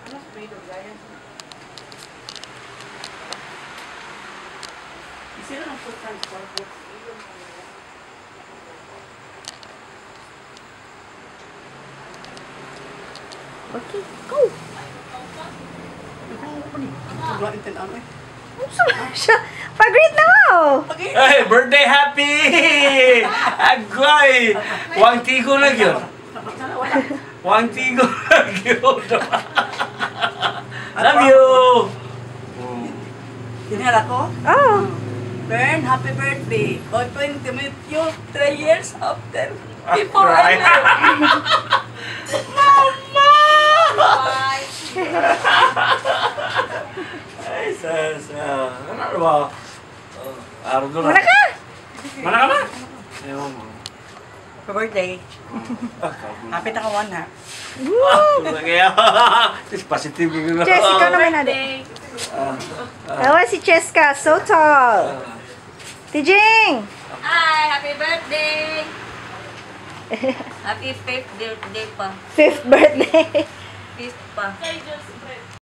Okay, go! Siya, pag-greet na mo! Hey, birthday happy! Agoy! Wang tigo na yun. Wang tigo na yun. Love you! Dinala ko? Oh! Bern, happy birthday. Hoping to meet you 3 years after. Before I met. Mama! Bye. Ay, sa... Ano ba? Araw doon. Mana ka? Mana ka ba? Ewan mo. Happy birthday. Happy na kawan ha. Woo! Kaya, positive yung Jess, ikaw naman natin. Tawa si Cheska, so tall. Tijing! Hi! Happy birthday! Happy 5th birthday pa. 5th birthday. 5th pa.